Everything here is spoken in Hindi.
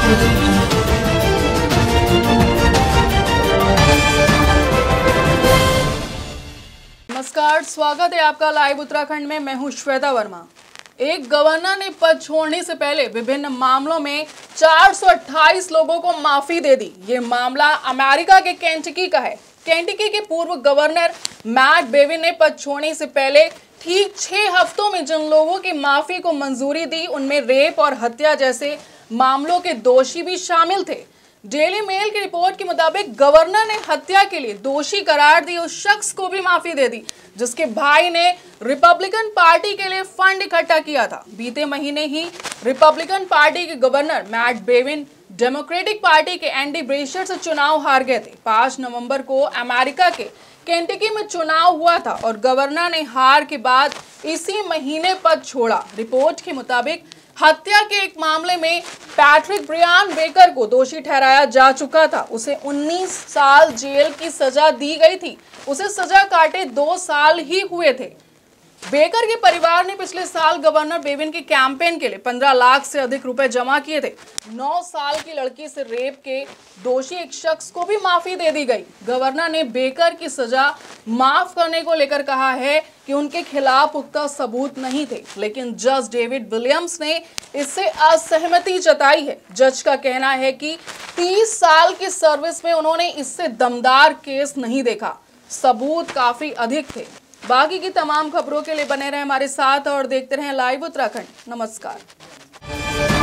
नमस्कार, स्वागत है आपका लाइव उत्तराखंड में। मैं हूं श्वेता वर्मा। एक गवर्नर ने पद छोड़ने से पहले विभिन्न मामलों में 428 लोगों को माफी दे दी। ये मामला अमेरिका के केंटकी का है। केंटकी के पूर्व गवर्नर मैट बेविन ने पद छोड़ने से पहले ठीक 6 हफ्तों में जिन लोगों की माफी को मंजूरी दी, उनमें रेप और हत्या जैसे मामलों के दोषी भी शामिल थे। डेली मेल की रिपोर्ट के मुताबिक गवर्नर ने हत्या के लिए दोषी करार दी उस शख्स को भी माफी दे दी जिसके भाई ने रिपब्लिकन पार्टी के लिए फंड इकट्ठा किया था। बीते महीने ही रिपब्लिकन पार्टी के governor Matt Bevin Democratic party के एंडी बेशियर से चुनाव हार गए थे। 5 नवंबर को अमेरिका के केंटकी में चुनाव हुआ था और गवर्नर ने हार के बाद इसी महीने पद छोड़ा। रिपोर्ट के मुताबिक हत्या के एक मामले में पैट्रिक ब्रियान बेकर को दोषी ठहराया जा चुका था। उसे 19 साल जेल की सजा दी गई थी। उसे सजा काटे 2 साल ही हुए थे। बेकर के परिवार ने पिछले साल गवर्नर बेविन के कैंपेन के लिए 15 लाख से अधिक रुपए जमा किए थे। 9 साल की लड़की से रेप के दोषी एक शख्स को भी माफी दे दी गई। गवर्नर ने बेकर की सजा माफ करने को लेकर कहा है कि उनके खिलाफ पुख्ता सबूत नहीं थे, लेकिन जज डेविड विलियम्स ने इससे असहमति जताई है। जज का कहना है कि 30 साल की सर्विस में उन्होंने इससे दमदार केस नहीं देखा। सबूत काफी अधिक थे। बाकी की तमाम खबरों के लिए बने रहें हमारे साथ और देखते रहें लाइव उत्तराखंड। नमस्कार।